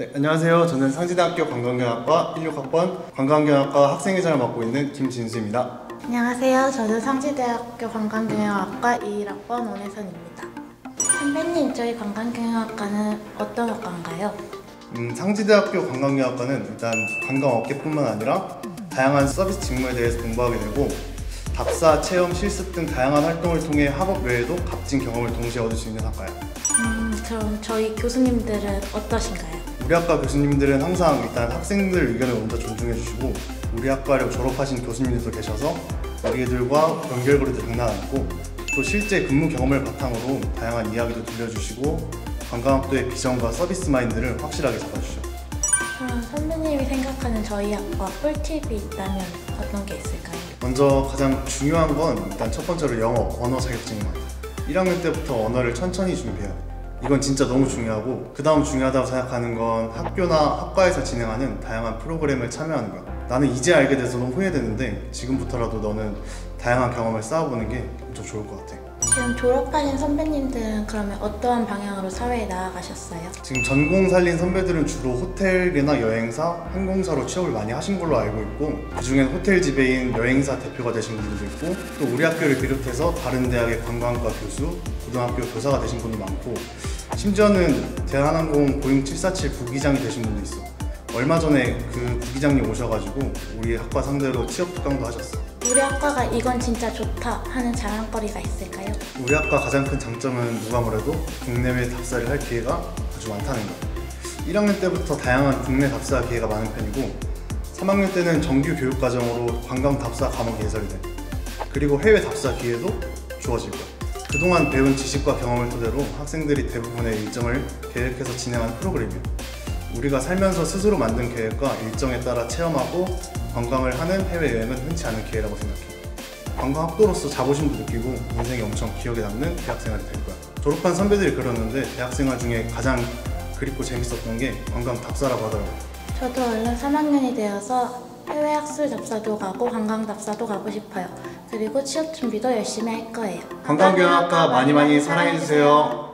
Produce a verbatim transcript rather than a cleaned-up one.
네, 안녕하세요. 저는 상지대학교 관광경영학과 십육 학번 관광경영학과 학생회장을 맡고 있는 김진수입니다. 안녕하세요. 저는 상지대학교 관광경영학과 이십일 학번 원혜선입니다. 선배님, 저희 관광경영학과는 어떤 학과인가요? 음, 상지대학교 관광경영학과는 일단 관광업계뿐만 아니라 다양한 서비스 직무에 대해서 공부하게 되고 답사, 체험, 실습 등 다양한 활동을 통해 학업 외에도 값진 경험을 동시에 얻을 수 있는 학과예요. 음, 그럼 저희 교수님들은 어떠신가요? 우리 학과 교수님들은 항상 일단 학생들 의견을 먼저 존중해 주시고 우리 학과를 졸업하신 교수님들도 계셔서 우리 애들과 연결고리도 장난 아니고 또 실제 근무 경험을 바탕으로 다양한 이야기도 들려주시고 관광학도의 비전과 서비스 마인드를 확실하게 잡아주죠. 그럼 선배님이 생각하는 저희 학과 꿀팁이 있다면 어떤 게 있을까요? 먼저 가장 중요한 건 일단 첫 번째로 영어, 언어 자격증인 것 같아요. 일 학년 때부터 언어를 천천히 준비해요. 이건 진짜 너무 중요하고 그 다음 중요하다고 생각하는 건 학교나 학과에서 진행하는 다양한 프로그램을 참여하는 거야. 나는 이제 알게 돼서 너무 후회되는데 지금부터라도 너는 다양한 경험을 쌓아보는 게 엄청 좋을 것 같아. 지금 졸업하신 선배님들은 그러면 어떠한 방향으로 사회에 나아가셨어요? 지금 전공 살린 선배들은 주로 호텔이나 여행사, 항공사로 취업을 많이 하신 걸로 알고 있고 그중엔 호텔 지배인 여행사 대표가 되신 분들도 있고 또 우리 학교를 비롯해서 다른 대학의 관광과 교수, 고등학교 교사가 되신 분도 많고 심지어는 대한항공 보잉 칠사칠 부기장이 되신 분도 있어. 얼마 전에 그 부기장님 오셔가지고 우리 학과 상대로 취업 특강도 하셨어. 우리 학과가 이건 진짜 좋다 하는 자랑거리가 있을까요? 우리 학과 가장 큰 장점은 누가 뭐래도 국내외 답사를 할 기회가 아주 많다는 거. 일 학년 때부터 다양한 국내 답사 기회가 많은 편이고 삼 학년 때는 정규 교육과정으로 관광 답사 과목이 예설이 돼. 그리고 해외 답사 기회도 주어질 거야. 그동안 배운 지식과 경험을 토대로 학생들이 대부분의 일정을 계획해서 진행한 프로그램이에요. 우리가 살면서 스스로 만든 계획과 일정에 따라 체험하고 관광을 하는 해외여행은 흔치 않은 기회라고 생각해요. 관광학도로서 자부심도 느끼고 인생에 엄청 기억에 남는 대학생활이 될 거야. 졸업한 선배들이 그러는데 대학생활 중에 가장 그립고 재밌었던 게 관광 답사라고 하더라고요. 저도 얼른 삼 학년이 되어서 해외 학술 답사도 가고 관광 답사도 가고 싶어요. 그리고 취업 준비도 열심히 할 거예요. 관광경영학과 많이 많이 사랑해주세요.